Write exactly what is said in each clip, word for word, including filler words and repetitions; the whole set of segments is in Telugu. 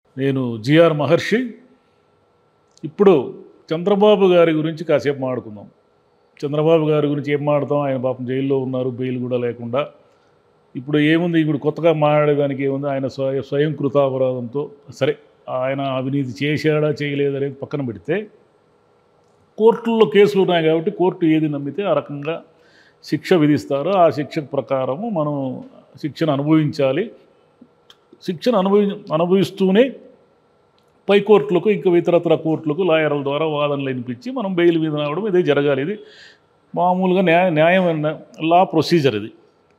నేను జిఆర్ మహర్షి. ఇప్పుడు చంద్రబాబు గారి గురించి కాసేపు మాట్లాడుకుందాం. చంద్రబాబు గారి గురించి ఏం మాట్లాడతాం? ఆయన పాపం జైల్లో ఉన్నారు, బెయిల్ కూడా లేకుండా. ఇప్పుడు ఏముంది, ఇప్పుడు కొత్తగా మాట్లాడేదానికి ఏముంది? ఆయన స్వయ స్వయం కృతాపరాధంతో సరే, ఆయన అవినీతి చేశాడా చేయలేదనేది పక్కన పెడితే, కోర్టుల్లో కేసులు ఉన్నాయి కాబట్టి కోర్టు ఏది నమ్మితే ఆ రకంగా శిక్ష విధిస్తారో ఆ శిక్ష ప్రకారము మనం శిక్షను అనుభవించాలి. శిక్షను అనుభవి అనుభవిస్తూనే పై కోర్టులకు ఇంకా ఇతరత్ర కోర్టులకు లాయర్ల ద్వారా వాదనలు వినిపించి మనం బెయిల్ మీద రావడం ఇదే జరగాలి. ఇది మామూలుగా న్యాయ న్యాయమైన లా ప్రొసీజర్. ఇది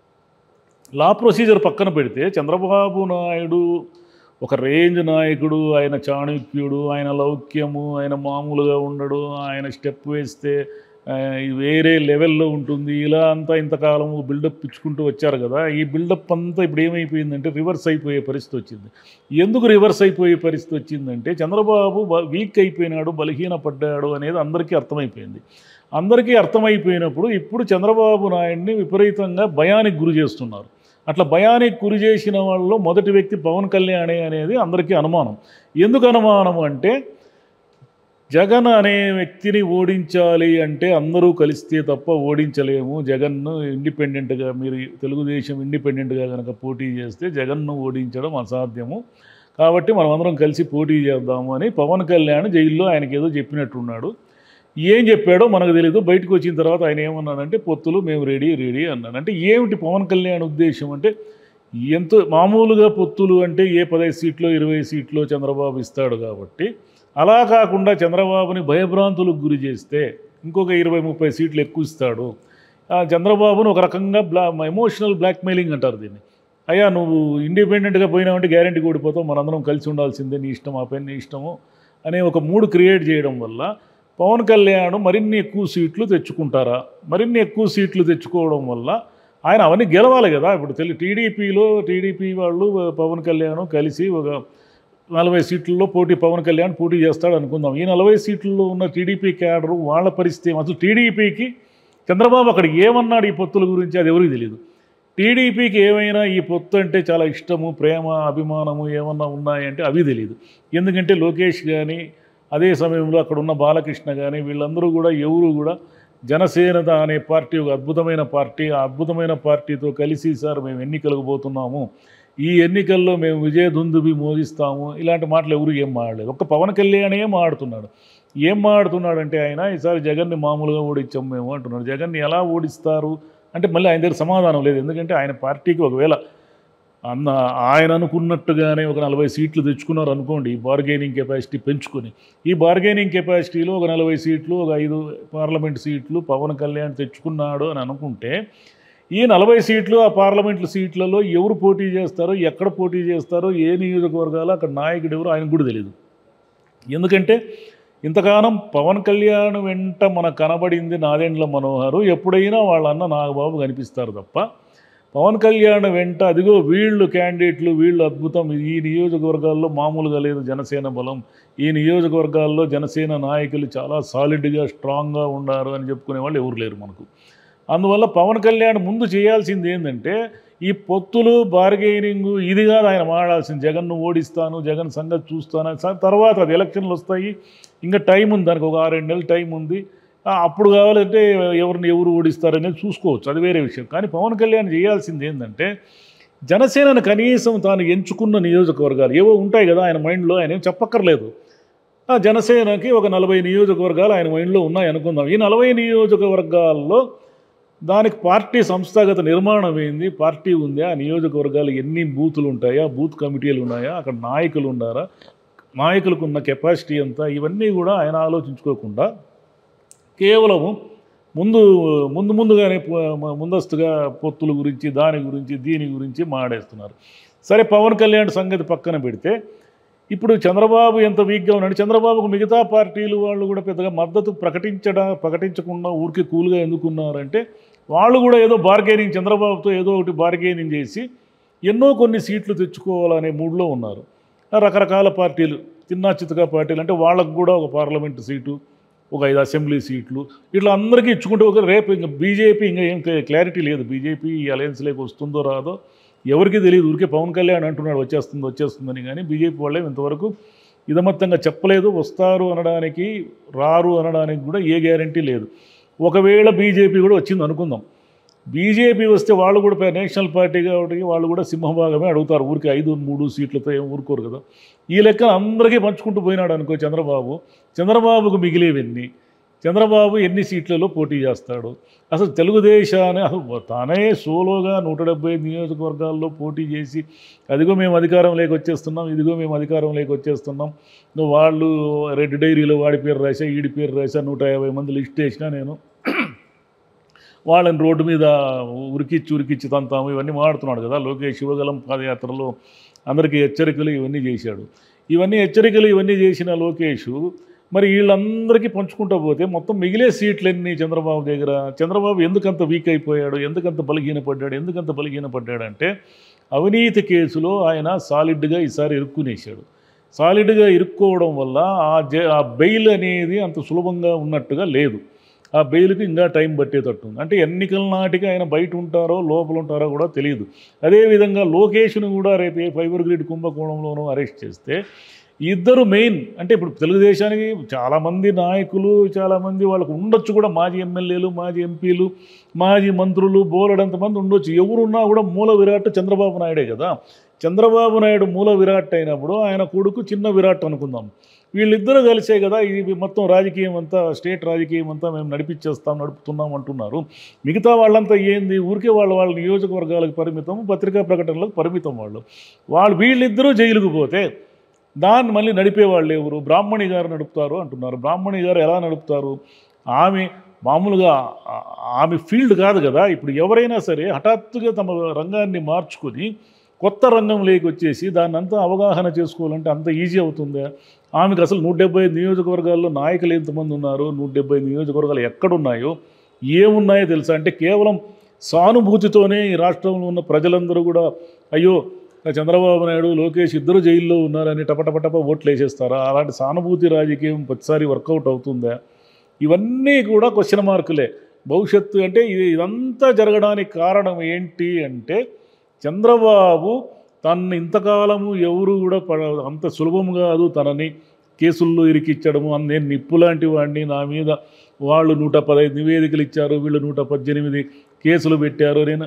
లా ప్రొసీజర్ పక్కన పెడితే చంద్రబాబు నాయుడు ఒక రేంజ్ నాయకుడు, ఆయన చాణక్యుడు, ఆయన లౌక్యము, ఆయన మామూలుగా ఉండడు, ఆయన స్టెప్ వేస్తే వేరే లెవెల్లో ఉంటుంది. ఇలా అంతా ఇంతకాలము బిల్డప్ ఇచ్చుకుంటూ వచ్చారు కదా. ఈ బిల్డప్ అంతా ఇప్పుడు ఏమైపోయిందంటే రివర్స్ అయిపోయే పరిస్థితి వచ్చింది. ఎందుకు రివర్స్ అయిపోయే పరిస్థితి వచ్చిందంటే చంద్రబాబు వీక్ అయిపోయినాడు, బలహీన పడ్డాడు అనేది అందరికీ అర్థమైపోయింది. అందరికీ అర్థమైపోయినప్పుడు ఇప్పుడు చంద్రబాబు నాయుడిని విపరీతంగా భయానికి గురి చేస్తున్నారు. అట్లా భయానికి గురి చేసిన వాళ్ళలో మొదటి వ్యక్తి పవన్ కళ్యాణ్ అనేది అందరికీ అనుమానం. ఎందుకు అనుమానం అంటే, జగన్ అనే వ్యక్తిని ఓడించాలి అంటే అందరూ కలిస్తే తప్ప ఓడించలేము. జగన్ను ఇండిపెండెంట్గా మీరు తెలుగుదేశం ఇండిపెండెంట్గా కనుక పోటీ చేస్తే జగన్ను ఓడించడం అసాధ్యము. కాబట్టి మనం అందరం కలిసి పోటీ చేద్దాము అని పవన్ కళ్యాణ్ జైల్లో ఆయనకి ఏదో చెప్పినట్టున్నాడు. ఏం చెప్పాడో మనకు తెలియదు. బయటకు వచ్చిన తర్వాత ఆయన ఏమన్నాడంటే పొత్తులు మేము రెడీ రెడీ అన్నాడు. అంటే ఏమిటి పవన్ కళ్యాణ్ ఉద్దేశం అంటే, ఎంతో మామూలుగా పొత్తులు అంటే ఏ పదహైదు సీట్లో ఇరవై సీట్లో చంద్రబాబు ఇస్తాడు కాబట్టి, అలా కాకుండా చంద్రబాబుని భయభ్రాంతులకు గురి చేస్తే ఇంకొక ఇరవై ముప్పై సీట్లు ఎక్కువ ఇస్తాడు. చంద్రబాబును ఒక రకంగా బ్లా ఎమోషనల్ బ్లాక్మెయిలింగ్ అంటారు దీన్ని. అయ్యా నువ్వు ఇండిపెండెంట్గా పోయినావంటే గ్యారెంటీ ఓడిపోతావు, మనందరం కలిసి ఉండాల్సిందే, నీ ఇష్టం ఆ పైన నీ ఇష్టము అనే ఒక మూడు క్రియేట్ చేయడం వల్ల పవన్ కళ్యాణ్ మరిన్ని ఎక్కువ సీట్లు తెచ్చుకుంటారా? మరిన్ని ఎక్కువ సీట్లు తెచ్చుకోవడం వల్ల ఆయన అవన్నీ గెలవాలి కదా. ఇప్పుడు తెలి టీడీపీలో టీడీపీ వాళ్ళు పవన్ కళ్యాణ్ కలిసి ఒక నలభై సీట్లలో పోటీ పవన్ కళ్యాణ్ పోటీ చేస్తాడు అనుకుందాం. ఈ నలభై సీట్లలో ఉన్న టీడీపీ క్యాడరు వాళ్ళ పరిస్థితి అసలు టీడీపీకి చంద్రబాబు అక్కడ ఏమన్నాడు ఈ పొత్తుల గురించి అది ఎవరికి తెలియదు. టీడీపీకి ఏమైనా ఈ పొత్తు అంటే చాలా ఇష్టము, ప్రేమ, అభిమానము ఏమన్నా ఉన్నాయంటే అవి తెలియదు. ఎందుకంటే లోకేష్ కానీ అదే సమయంలో అక్కడ ఉన్న బాలకృష్ణ కానీ వీళ్ళందరూ కూడా ఎవరు కూడా జనసేన అనే పార్టీ ఒక అద్భుతమైన పార్టీ, ఆ అద్భుతమైన పార్టీతో కలిసి సార్ మేము ఎన్నికలకు పోతున్నాము, ఈ ఎన్నికల్లో మేము విజయదుందుబి మోగిస్తాము, ఇలాంటి మాటలు ఎవరు ఏం మాడలేదు. ఒక్క పవన్ కళ్యాణ్ ఏం మాడుతున్నాడు. ఏం మాడుతున్నాడంటే ఆయన ఈసారి జగన్ని మామూలుగా ఓడించాము మేము అంటున్నాడు. జగన్ని ఎలా ఓడిస్తారు అంటే మళ్ళీ ఆయన దగ్గర సమాధానం లేదు. ఎందుకంటే ఆయన పార్టీకి ఒకవేళ అన్న ఆయన అనుకున్నట్టుగానే ఒక నలభై సీట్లు తెచ్చుకున్నారు అనుకోండి, ఈ బార్గెనింగ్ కెపాసిటీ పెంచుకొని, ఈ బార్గెనింగ్ కెపాసిటీలో ఒక నలభై సీట్లు ఒక ఐదు పార్లమెంట్ సీట్లు పవన్ కళ్యాణ్ తెచ్చుకున్నాడు అని అనుకుంటే, ఈ నలభై సీట్లు ఆ పార్లమెంట్ సీట్లలో ఎవరు పోటీ చేస్తారో, ఎక్కడ పోటీ చేస్తారో, ఏ నియోజకవర్గాలు అక్కడ నాయకుడు ఎవరు ఆయనకు కూడా తెలియదు. ఎందుకంటే ఇంతకాలం పవన్ కళ్యాణ్ వెంట మనకు కనబడింది నాదెండ్ల మనోహరు, ఎప్పుడైనా వాళ్ళన్న నాగబాబు కనిపిస్తారు తప్ప పవన్ కళ్యాణ్ వెంట అదిగో వీళ్ళు క్యాండిడేట్లు, వీళ్ళు అద్భుతం, ఈ నియోజకవర్గాల్లో మామూలుగా లేదు జనసేన బలం, ఈ నియోజకవర్గాల్లో జనసేన నాయకులు చాలా సాలిడ్గా స్ట్రాంగ్గా ఉన్నారు అని చెప్పుకునే వాళ్ళు ఎవరు లేరు మనకు. అందువల్ల పవన్ కళ్యాణ్ ముందు చేయాల్సింది ఏంటంటే ఈ పొత్తులు బార్గెనింగ్ ఇది కాదు ఆయన మాట్లాడాల్సింది. జగన్ను ఓడిస్తాను, జగన్ సంగతి చూస్తాను, తర్వాత అది ఎలక్షన్లు వస్తాయి, ఇంకా టైం ఉంది, దానికి ఒక ఆరేడు నెలలు టైం ఉంది, అప్పుడు కావాలంటే ఎవరిని ఎవరు ఓడిస్తారనేది చూసుకోవచ్చు, అది వేరే విషయం. కానీ పవన్ కళ్యాణ్ చేయాల్సింది ఏంటంటే జనసేనను కనీసం తాను ఎంచుకున్న నియోజకవర్గాలు ఏవో ఉంటాయి కదా ఆయన మైండ్లో, ఆయన ఏం చెప్పక్కర్లేదు. ఆ జనసేనకి ఒక నలభై నియోజకవర్గాలు ఆయన మైండ్లో ఉన్నాయి అనుకుందాం. ఈ నలభై నియోజకవర్గాల్లో దానికి పార్టీ సంస్థాగత నిర్మాణం ఏంది, పార్టీ ఉందా, ఆ నియోజకవర్గాలు ఎన్ని బూతులు ఉంటాయా, బూత్ కమిటీలు ఉన్నాయా, అక్కడ నాయకులు ఉన్నారా, నాయకులకు ఉన్న కెపాసిటీ ఎంత, ఇవన్నీ కూడా ఆయన ఆలోచించుకోకుండా కేవలము ముందు ముందు ముందుగానే ముందస్తుగా పొత్తుల గురించి దాని గురించి దీని గురించి మాడేస్తున్నారు. సరే పవన్ కళ్యాణ్ సంగతి పక్కన పెడితే ఇప్పుడు చంద్రబాబు ఎంత వీక్గా ఉన్నాడు. చంద్రబాబుకు మిగతా పార్టీలు వాళ్ళు కూడా పెద్దగా మద్దతు ప్రకటించడా ప్రకటించకుండా ఊరికి కూల్గా ఎందుకున్నారంటే వాళ్ళు కూడా ఏదో బార్గెనింగ్ చంద్రబాబుతో ఏదో ఒకటి బార్గెనింగ్ చేసి ఎన్నో కొన్ని సీట్లు తెచ్చుకోవాలనే మూడ్లో ఉన్నారు. రకరకాల పార్టీలు చిన్న చిత్తగా పార్టీలు అంటే వాళ్ళకు కూడా ఒక పార్లమెంటు సీటు, ఒక ఐదు అసెంబ్లీ సీట్లు ఇట్లా అందరికీ ఇచ్చుకుంటే ఒక రేపు ఇంకా బీజేపీ ఇంకా ఏం క్లారిటీ లేదు. బీజేపీ ఈ అలయన్స్లోకి వస్తుందో రాదో ఎవరికి తెలియదు, ఊరికే పవన్ కళ్యాణ్ అంటున్నాడు వచ్చేస్తుంది వచ్చేస్తుందని, కానీ బీజేపీ వాళ్ళే ఇంతవరకు ఇదమత్తంగా చెప్పలేదు. వస్తారు అనడానికి, రారు అనడానికి కూడా ఏ గ్యారంటీ లేదు. ఒకవేళ బీజేపీ కూడా వచ్చింది అనుకుందాం, బీజేపీ వస్తే వాళ్ళు కూడా నేషనల్ పార్టీ కాబట్టి వాళ్ళు కూడా సింహభాగమే అడుగుతారు, ఊరికి ఐదు మూడు సీట్లతో ఏం ఊరుకోరు కదా. ఈ లెక్క అందరికీ పంచుకుంటూ పోయినాడు అనుకో చంద్రబాబు, చంద్రబాబుకు మిగిలేవన్నీ, చంద్రబాబు ఎన్ని సీట్లలో పోటీ చేస్తాడు? అసలు తెలుగుదేశాన్ని అసలు తానే సోలోగా నూట డెబ్బై నియోజకవర్గాల్లో పోటీ చేసి అదిగో మేము అధికారం లేక వచ్చేస్తున్నాం, ఇదిగో మేము అధికారం లేక వచ్చేస్తున్నాం, వాళ్ళు రెడ్ డైరీలో వాడి పేరు రాసా, ఈడి పేరు రాసా, నూట యాభై మంది లిస్ట్ వేసినా నేను వాళ్ళని రోడ్డు మీద ఉరికిచ్చి ఉరికిచ్చి తంతాము, ఇవన్నీ మాడుతున్నాడు కదా లోకేష్. శివగలం పాదయాత్రలో అందరికీ హెచ్చరికలు ఇవన్నీ చేశాడు. ఇవన్నీ హెచ్చరికలు ఇవన్నీ చేసిన లోకేష్ మరి వీళ్ళందరికీ పంచుకుంటూ పోతే మొత్తం మిగిలే సీట్లన్నీ చంద్రబాబు దగ్గర. చంద్రబాబు ఎందుకంత వీక్ అయిపోయాడు, ఎందుకంత బలహీనపడ్డాడు, ఎందుకంత బలహీనపడ్డాడంటే అవినీతి కేసులో ఆయన సాలిడ్గా ఈసారి ఇరుక్కునేశాడు. సాలిడ్గా ఇరుక్కోవడం వల్ల ఆ జ ఆ బెయిల్ అనేది అంత సులభంగా ఉన్నట్టుగా లేదు. ఆ బెయిల్కి ఇంకా టైం పట్టేటట్టుంది. అంటే ఎన్నికల నాటికి ఆయన బయట ఉంటారో లోపల ఉంటారో కూడా తెలియదు. అదేవిధంగా లోకేష్ను కూడా రేపు ఫైబర్ గ్రిడ్ కుంభకోణంలోనూ అరెస్ట్ చేస్తే ఇద్దరు మెయిన్, అంటే ఇప్పుడు తెలుగుదేశానికి చాలామంది నాయకులు, చాలామంది వాళ్ళకు ఉండొచ్చు కూడా, మాజీ ఎమ్మెల్యేలు, మాజీ ఎంపీలు, మాజీ మంత్రులు బోలెడంతమంది ఉండొచ్చు. ఎవరున్నా కూడా మూల విరాట్ చంద్రబాబు నాయుడే కదా. చంద్రబాబు నాయుడు మూల విరాట్ అయినప్పుడు ఆయన కొడుకు చిన్న విరాట్ అనుకుందాం. వీళ్ళిద్దరూ కలిసే కదా ఇది మొత్తం రాజకీయం అంతా, స్టేట్ రాజకీయం అంతా మేము నడిపించేస్తాం నడుపుతున్నాం అంటున్నారు. మిగతా వాళ్ళంతా ఏంది, ఊరికే వాళ్ళ వాళ్ళ నియోజకవర్గాలకు పరిమితం, పత్రికా ప్రకటనలకు పరిమితం. వాళ్ళు వాళ్ళు వీళ్ళిద్దరూ జైలుకు పోతే దాన్ని మళ్ళీ నడిపేవాళ్ళు ఎవరు? బ్రాహ్మణి గారు నడుపుతారు అంటున్నారు. బ్రాహ్మణి గారు ఎలా నడుపుతారు? ఆమె మామూలుగా ఆమె ఫీల్డ్ కాదు కదా. ఇప్పుడు ఎవరైనా సరే హఠాత్తుగా తమ రంగాన్ని మార్చుకొని కొత్త రంగంలోకి వచ్చేసి దాన్ని అంతా అవగాహన చేసుకోవాలంటే అంత ఈజీ అవుతుందా? ఆమెకు అసలు నూట డెబ్బై ఐదు నియోజకవర్గాల్లో నాయకులు ఎంతమంది ఉన్నారు, నూట డెబ్బై ఐదు నియోజకవర్గాలు ఎక్కడున్నాయో ఏమున్నాయో తెలుసా? అంటే కేవలం సానుభూతితోనే ఈ రాష్ట్రంలో ఉన్న ప్రజలందరూ కూడా అయ్యో చంద్రబాబు నాయుడు లోకేష్ ఇద్దరు జైల్లో ఉన్నారని టపటపటప ఓట్లు వేసేస్తారా? అలాంటి సానుభూతి రాజకీయం ప్రతిసారి వర్కౌట్ అవుతుందా? ఇవన్నీ కూడా క్వశ్చన్ మార్కులే. భవిష్యత్తు అంటే ఇది ఇదంతా జరగడానికి కారణం ఏంటి అంటే చంద్రబాబు తను ఇంతకాలము ఎవరు కూడా అంత సులభం కాదు తనని కేసుల్లో ఇరికిచ్చడము. నేను నిప్పు లాంటి వాడిని, నా మీద వాళ్ళు నూట పదహైదు నివేదికలు ఇచ్చారు, వీళ్ళు నూట పద్దెనిమిది కేసులు పెట్టారు, నేను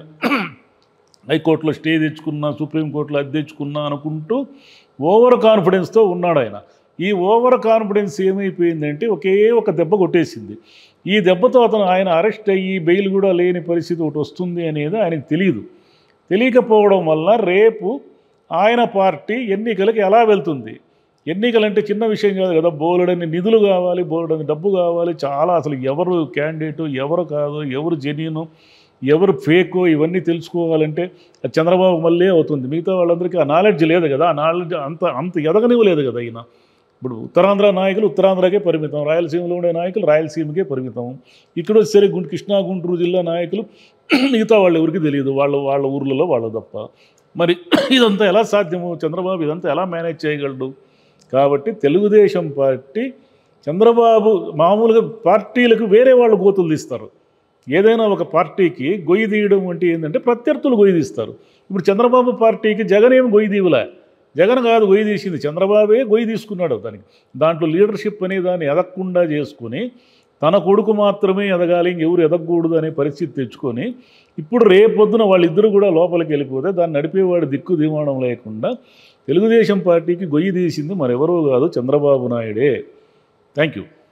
హైకోర్టులో స్టే తెచ్చుకున్నా, సుప్రీంకోర్టులో అది తెచ్చుకున్నా అనుకుంటూ ఓవర్ కాన్ఫిడెన్స్తో ఉన్నాడు ఆయన. ఈ ఓవర్ కాన్ఫిడెన్స్ ఏమైపోయిందంటే ఒకే ఒక దెబ్బ కొట్టేసింది. ఈ దెబ్బతో అతను ఆయన అరెస్ట్ అయ్యి బెయిల్ కూడా లేని పరిస్థితి ఒకటి వస్తుంది అనేది ఆయనకు తెలియదు. తెలియకపోవడం వల్ల రేపు ఆయన పార్టీ ఎన్నికలకి ఎలా వెళ్తుంది? ఎన్నికలంటే చిన్న విషయం కాదు కదా. బోలెడని నిధులు కావాలి, బోలెడని డబ్బు కావాలి, చాలా అసలు ఎవరు క్యాండిడేటు, ఎవరు కాదు, ఎవరు జెన్యూను, ఎవరు ఫేకు, ఇవన్నీ తెలుసుకోవాలంటే చంద్రబాబు మళ్ళీ అవుతుంది. మిగతా వాళ్ళందరికీ ఆ నాలెడ్జ్ లేదు కదా. ఆ నాలెడ్జ్ అంత అంత ఎదగనివ్వలేదు కదా ఈయన. ఇప్పుడు ఉత్తరాంధ్ర నాయకులు ఉత్తరాంధ్రకే పరిమితం, రాయలసీమలో ఉండే నాయకులు రాయలసీమకే పరిమితం, ఇక్కడ సరే గుంటూరు కృష్ణా గుంటూరు జిల్లా నాయకులు మిగతా వాళ్ళు ఎవరికి తెలియదు, వాళ్ళ వాళ్ళ ఊర్లలో వాళ్ళు తప్ప. మరి ఇదంతా ఎలా సాధ్యము? చంద్రబాబు ఇదంతా ఎలా మేనేజ్ చేయగలడు? కాబట్టి తెలుగుదేశం పార్టీ చంద్రబాబు మామూలుగా పార్టీలకు వేరే వాళ్ళు గోతులు తీస్తారు. ఏదైనా ఒక పార్టీకి గొయ్యి తీయడం అంటే ఏంటంటే ప్రత్యర్థులు గొయ్యి తీస్తారు. ఇప్పుడు చంద్రబాబు పార్టీకి జగన్ ఏమి గొయ్యి తీయలే, జగన్ కాదు గొయ్యి తీసింది, చంద్రబాబే గొయ్యి తీసుకున్నాడు. దానికి దాంట్లో లీడర్షిప్ అనే దాన్ని ఎదగకుండా చేసుకుని తన కొడుకు మాత్రమే ఎదగాలి, ఇంకెవరు ఎదగకూడదు అనే పరిస్థితి తెచ్చుకొని ఇప్పుడు రేపొద్దున వాళ్ళిద్దరూ కూడా లోపలికి వెళ్ళిపోతే దాన్ని నడిపేవాడు దిక్కు దిమానం లేకుండా తెలుగుదేశం పార్టీకి గొయ్యి తీసింది మరెవరూ కాదు, చంద్రబాబు నాయుడే. Thank you.